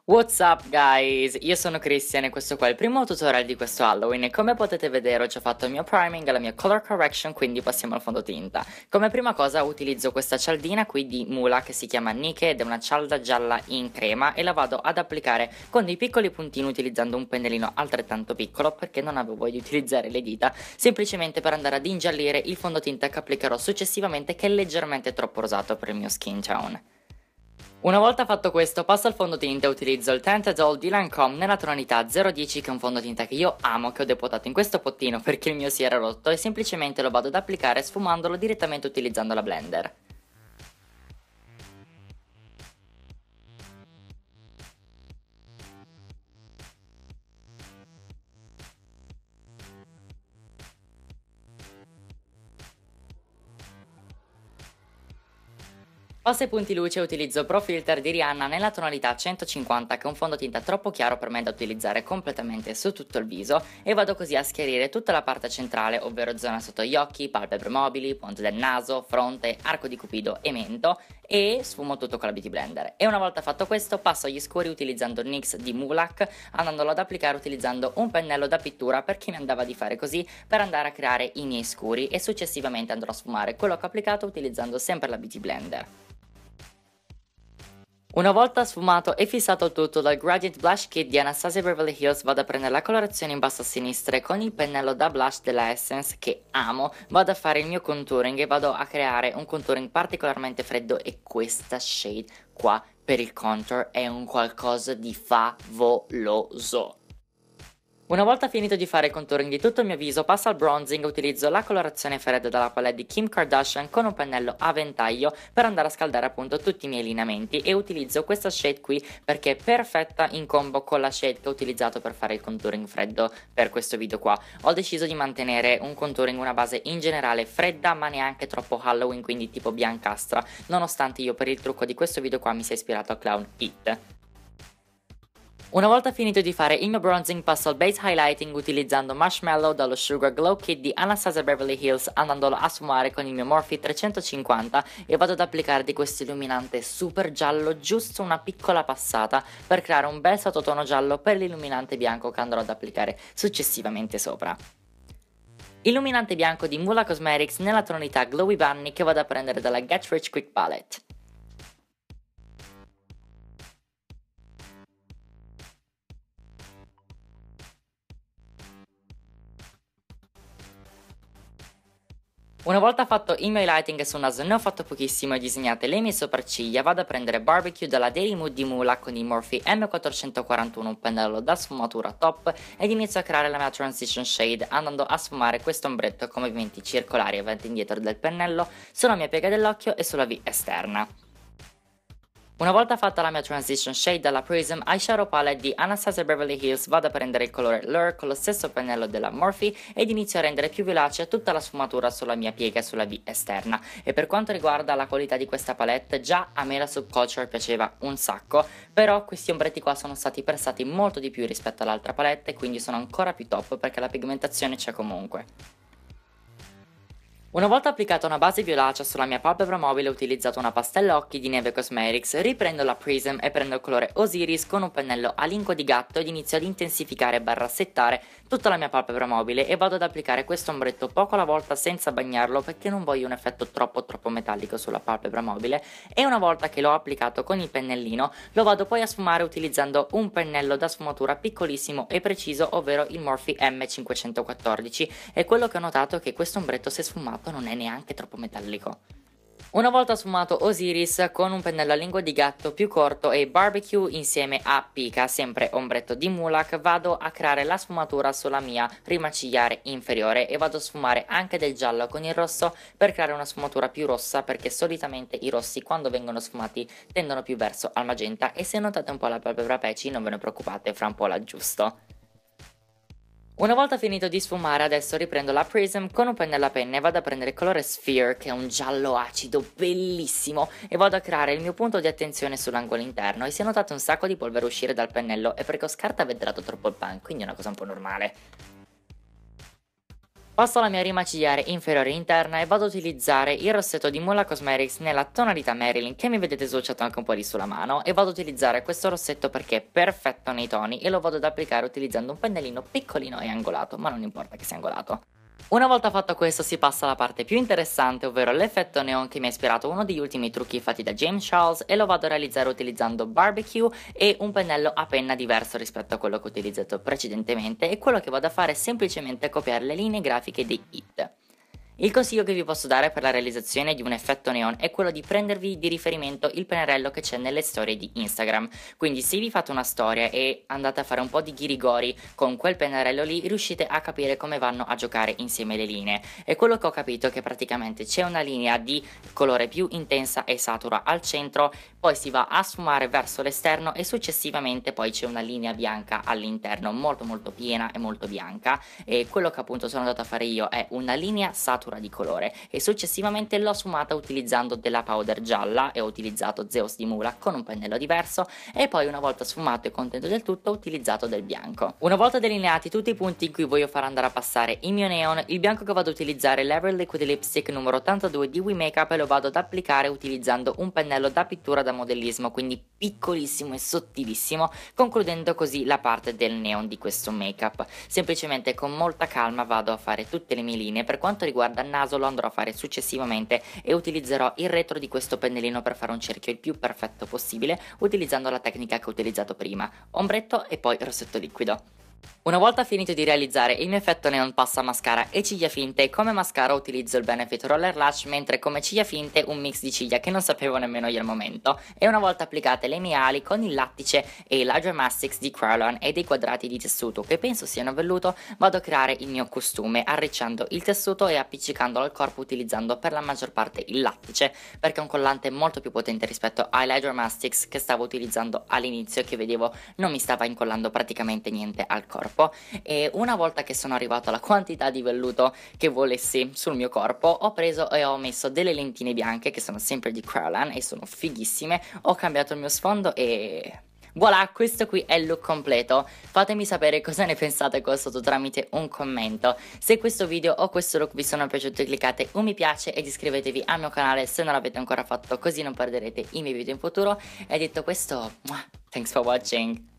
What's up guys, io sono Christian e questo qua è il primo tutorial di questo Halloween e come potete vedere ho già fatto il mio priming e la mia color correction, quindi passiamo al fondotinta. Come prima cosa utilizzo questa cialdina qui di Mula che si chiama Nike ed è una cialda gialla in crema e la vado ad applicare con dei piccoli puntini utilizzando un pennellino altrettanto piccolo perché non avevo voglia di utilizzare le dita, semplicemente per andare ad ingiallire il fondotinta che applicherò successivamente, che è leggermente troppo rosato per il mio skin tone. Una volta fatto questo passo al fondotinta e utilizzo il Tinted Old di Lancome nella tonalità 010, che è un fondotinta che io amo, che ho depotato in questo pottino perché il mio si era rotto, e semplicemente lo vado ad applicare sfumandolo direttamente utilizzando la blender. Passo ai punti luce e utilizzo Pro Filter di Rihanna nella tonalità 150, che è un fondotinta troppo chiaro per me da utilizzare completamente su tutto il viso, e vado così a schiarire tutta la parte centrale, ovvero zona sotto gli occhi, palpebre mobili, ponte del naso, fronte, arco di cupido e mento, e sfumo tutto con la Beauty Blender. E una volta fatto questo passo agli scuri utilizzando il NYX di Mulak, andandolo ad applicare utilizzando un pennello da pittura perché mi andava di fare così per andare a creare i miei scuri, e successivamente andrò a sfumare quello che ho applicato utilizzando sempre la Beauty Blender. Una volta sfumato e fissato tutto dal Gradient Blush Kit di Anastasia Beverly Hills, vado a prendere la colorazione in basso a sinistra e con il pennello da blush della Essence, che amo, vado a fare il mio contouring e vado a creare un contouring particolarmente freddo, e questa shade qua per il contour è un qualcosa di favoloso. Una volta finito di fare il contouring di tutto il mio viso, passo al bronzing e utilizzo la colorazione fredda dalla palette di Kim Kardashian con un pennello a ventaglio per andare a scaldare appunto tutti i miei lineamenti, e utilizzo questa shade qui perché è perfetta in combo con la shade che ho utilizzato per fare il contouring freddo per questo video qua. Ho deciso di mantenere un contouring, una base in generale fredda ma neanche troppo Halloween, quindi tipo biancastra, nonostante io per il trucco di questo video qua mi sia ispirato a Clown It. Una volta finito di fare il mio bronzing passo al base highlighting utilizzando Marshmallow dallo Sugar Glow Kit di Anastasia Beverly Hills, andandolo a sfumare con il mio Morphe 350, e vado ad applicare di questo illuminante super giallo giusto una piccola passata per creare un bel sottotono giallo per l'illuminante bianco che andrò ad applicare successivamente sopra. Illuminante bianco di Mula Cosmetics nella tonalità Glowy Bunny che vado a prendere dalla Get Rich Quick Palette. Una volta fatto il mio highlighting sul naso, ne ho fatto pochissimo, e disegnate le mie sopracciglia, vado a prendere Barbecue dalla Daily Mood di Mula con il Morphe M441, un pennello da sfumatura top, ed inizio a creare la mia transition shade andando a sfumare questo ombretto con movimenti circolari avanti e indietro del pennello sulla mia piega dell'occhio e sulla V esterna. Una volta fatta la mia transition shade dalla Prism Eyeshadow Palette di Anastasia Beverly Hills, vado a prendere il colore Lure con lo stesso pennello della Morphe ed inizio a rendere più vivace tutta la sfumatura sulla mia piega e sulla V esterna. E per quanto riguarda la qualità di questa palette, già a me la Subculture piaceva un sacco, però questi ombretti qua sono stati pressati molto di più rispetto all'altra palette, quindi sono ancora più top perché la pigmentazione c'è comunque. Una volta applicata una base violacea sulla mia palpebra mobile, ho utilizzato una pastella occhi di Neve Cosmetics, riprendo la Prism e prendo il colore Osiris con un pennello a lingue di gatto ed inizio ad intensificare barra settare tutta la mia palpebra mobile, e vado ad applicare questo ombretto poco alla volta senza bagnarlo perché non voglio un effetto troppo metallico sulla palpebra mobile, e una volta che l'ho applicato con il pennellino lo vado poi a sfumare utilizzando un pennello da sfumatura piccolissimo e preciso, ovvero il Morphe M514, e quello che ho notato è che questo ombretto, se sfumato, non è neanche troppo metallico. Una volta sfumato Osiris con un pennello a lingua di gatto più corto e Barbecue insieme a Pika, sempre ombretto di Mulak, vado a creare la sfumatura sulla mia rimacigliare inferiore, e vado a sfumare anche del giallo con il rosso per creare una sfumatura più rossa, perché solitamente i rossi quando vengono sfumati tendono più verso al magenta, e se notate un po' la palpebra peci non ve ne preoccupate, fra un po' l'aggiusto. Una volta finito di sfumare, adesso riprendo la Prism con un pennello a penna e vado a prendere il colore Sphere, che è un giallo acido bellissimo, e vado a creare il mio punto di attenzione sull'angolo interno. E se notate un sacco di polvere uscire dal pennello è perché ho scartavedrato troppo il pan, quindi è una cosa un po' normale. Passo alla mia rimacigliare inferiore interna e vado ad utilizzare il rossetto di Mula Cosmetics nella tonalità Marilyn, che mi vedete swatchato anche un po' lì sulla mano, e vado ad utilizzare questo rossetto perché è perfetto nei toni e lo vado ad applicare utilizzando un pennellino piccolino e angolato, ma non importa che sia angolato. Una volta fatto questo si passa alla parte più interessante, ovvero l'effetto neon che mi ha ispirato uno degli ultimi trucchi fatti da James Charles, e lo vado a realizzare utilizzando barbecue e un pennello a penna diverso rispetto a quello che ho utilizzato precedentemente, e quello che vado a fare è semplicemente copiare le linee grafiche di It. Il consiglio che vi posso dare per la realizzazione di un effetto neon è quello di prendervi di riferimento il pennarello che c'è nelle storie di Instagram. Quindi se vi fate una storia e andate a fare un po' di ghirigori con quel pennarello lì, riuscite a capire come vanno a giocare insieme le linee. E quello che ho capito è che praticamente c'è una linea di colore più intensa e satura al centro, poi si va a sfumare verso l'esterno e successivamente poi c'è una linea bianca all'interno molto piena e molto bianca, e quello che appunto sono andato a fare io è una linea satura di colore e successivamente l'ho sfumata utilizzando della powder gialla e ho utilizzato Zeus di Mula con un pennello diverso, e poi una volta sfumato e contento del tutto ho utilizzato del bianco. Una volta delineati tutti i punti in cui voglio far andare a passare il mio neon, il bianco che vado ad utilizzare è l'Ever Liquid Lipstick numero 82 di We Makeup e lo vado ad applicare utilizzando un pennello da pittura da modellismo, quindi piccolissimo e sottilissimo, concludendo così la parte del neon di questo make up. Semplicemente con molta calma vado a fare tutte le mie linee. Per quanto riguarda il naso lo andrò a fare successivamente e utilizzerò il retro di questo pennellino per fare un cerchio il più perfetto possibile utilizzando la tecnica che ho utilizzato prima, ombretto e poi rossetto liquido. Una volta finito di realizzare il mio effetto neon passo a mascara e ciglia finte. Come mascara utilizzo il Benefit Roller Lash, mentre come ciglia finte un mix di ciglia che non sapevo nemmeno io al momento. E una volta applicate le mie ali con il lattice e il Hydra Mastics di Kryolan e dei quadrati di tessuto che penso siano velluto, vado a creare il mio costume arricciando il tessuto e appiccicandolo al corpo utilizzando per la maggior parte il lattice, perché è un collante molto più potente rispetto ai Hydra Mastics che stavo utilizzando all'inizio e che vedevo non mi stava incollando praticamente niente al corpo. E una volta che sono arrivato alla quantità di velluto che volessi sul mio corpo, ho preso e ho messo delle lentine bianche che sono sempre di Kryolan e sono fighissime. Ho cambiato il mio sfondo e voilà, questo qui è il look completo. Fatemi sapere cosa ne pensate qua sotto tramite un commento. Se questo video o questo look vi sono piaciuti, cliccate un mi piace ed iscrivetevi al mio canale se non l'avete ancora fatto, così non perderete i miei video in futuro. E detto questo, thanks for watching.